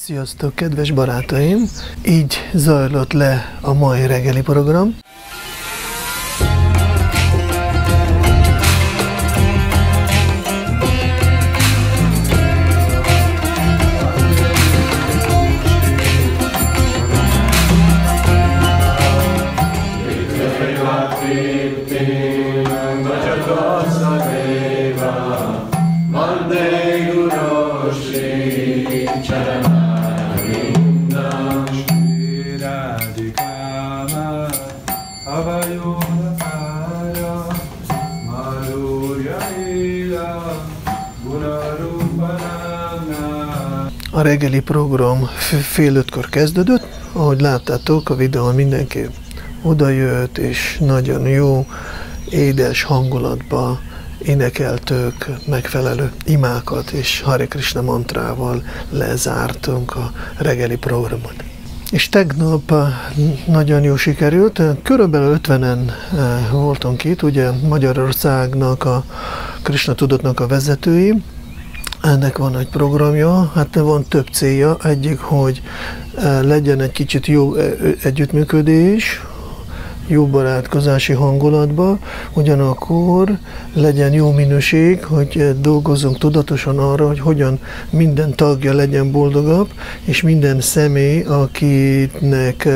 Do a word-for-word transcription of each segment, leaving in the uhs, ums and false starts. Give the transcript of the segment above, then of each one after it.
Sziasztok, kedves barátaim! Így zajlott le a mai reggeli program. A reggeli program fél ötkor kezdődött, ahogy láttátok a videón, mindenki odajött, és nagyon jó, édes hangulatba énekeltük megfelelő imákat, és Hare Krishna mantrával lezártunk a reggeli programot. És tegnap nagyon jó sikerült, körülbelül ötvenen voltunk itt, ugye Magyarországnak a Krishna tudatnak a vezetői. Ennek van egy programja, hát van több célja. Egyik, hogy legyen egy kicsit jó együttműködés, jó barátkozási hangulatban, ugyanakkor legyen jó minőség, hogy dolgozzunk tudatosan arra, hogy hogyan minden tagja legyen boldogabb, és minden személy, akinek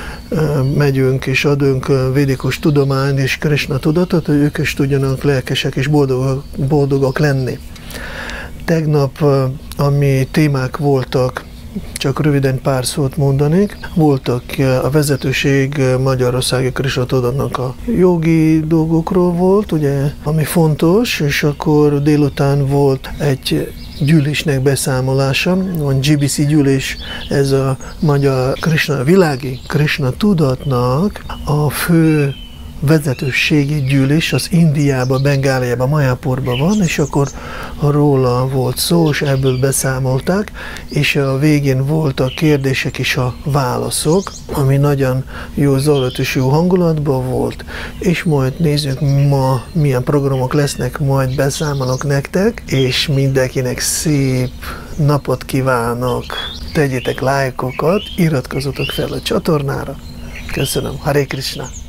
megyünk és adunk védikus tudományt és Krishna tudatot, hogy ők is tudjanak lelkesek és boldogak, boldogak lenni. Tegnap, ami témák voltak, csak röviden pár szót mondanék. Voltak a vezetőség Magyarországi Krishna tudatnak a jogi dolgokról volt, ugye, ami fontos, és akkor délután volt egy gyűlésnek beszámolása, van gé bé cé gyűlés, ez a magyar Krishna, világi Krishna tudatnak a fő vezetőségi gyűlés, az Indiában, Bengáliában, Mayapurban van, és akkor róla volt szó, és ebből beszámolták, és a végén voltak kérdések és a válaszok, ami nagyon jó zajlott és jó hangulatban volt, és majd nézzük ma milyen programok lesznek, majd beszámolok nektek, és mindenkinek szép napot kívánok, tegyétek lájkokat, iratkozzatok fel a csatornára. Köszönöm, Hare Krishna!